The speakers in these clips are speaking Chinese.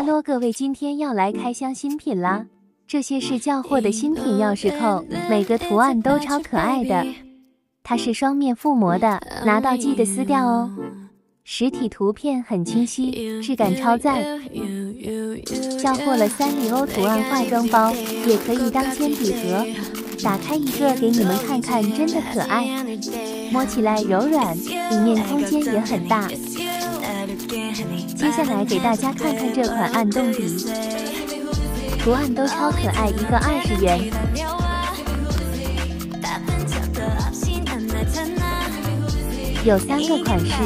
哈喽，各位，今天要来开箱新品啦！这些是叫货的新品钥匙扣，每个图案都超可爱的。它是双面覆膜的，拿到记得撕掉哦。实体图片很清晰，质感超赞。叫货了3里欧图案化妆包，也可以当铅笔盒。打开一个给你们看看，真的可爱，摸起来柔软，里面空间也很大。接下来给大家看看这款暗动笔，图案都超可爱，一个20元。有3个款式。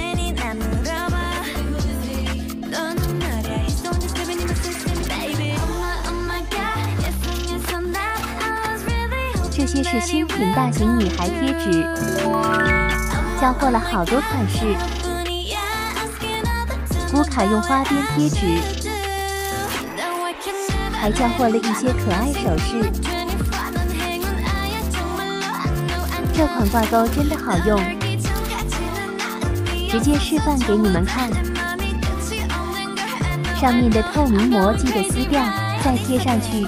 这些是新品大型女孩贴纸，叫货了好多款式。古卡用花边贴纸，还叫货了一些可爱首饰。这款挂钩真的好用，直接示范给你们看。上面的透明膜记得撕掉，再贴上去。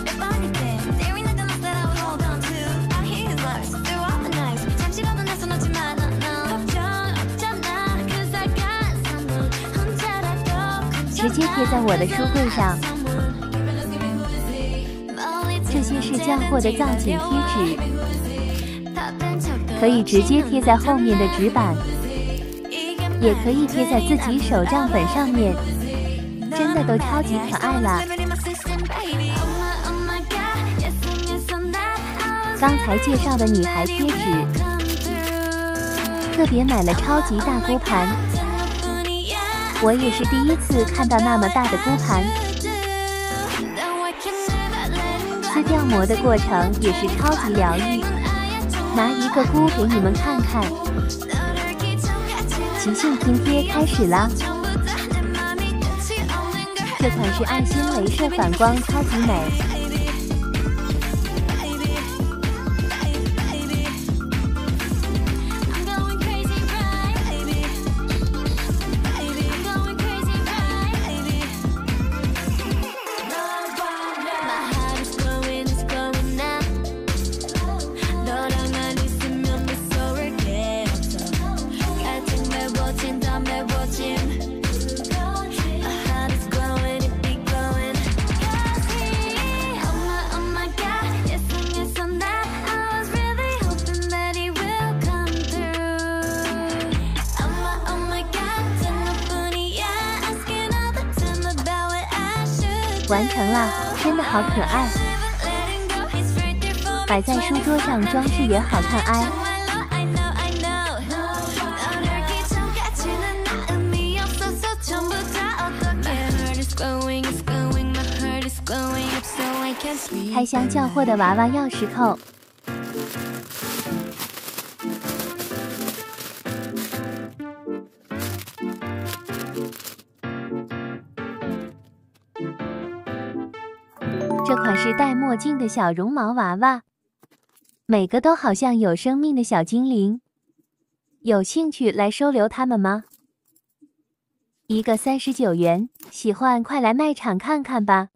直接贴在我的书柜上。这些是叫货的造景贴纸，可以直接贴在后面的纸板，也可以贴在自己手账本上面，真的都超级可爱啦！刚才介绍的女孩贴纸，特别买了超级大箍盘。我也是第一次看到那么大的箍盘，撕掉膜的过程也是超级疗愈。拿一个箍给你们看看，即兴拼贴开始啦！这款是爱心镭射反光，超级美。完成啦，真的好可爱，摆在书桌上装饰也好看哎。开箱叫货的娃娃钥匙扣。这款是戴墨镜的小绒毛娃娃，每个都好像有生命的小精灵。有兴趣来收留它们吗？一个39元，喜欢快来卖场看看吧。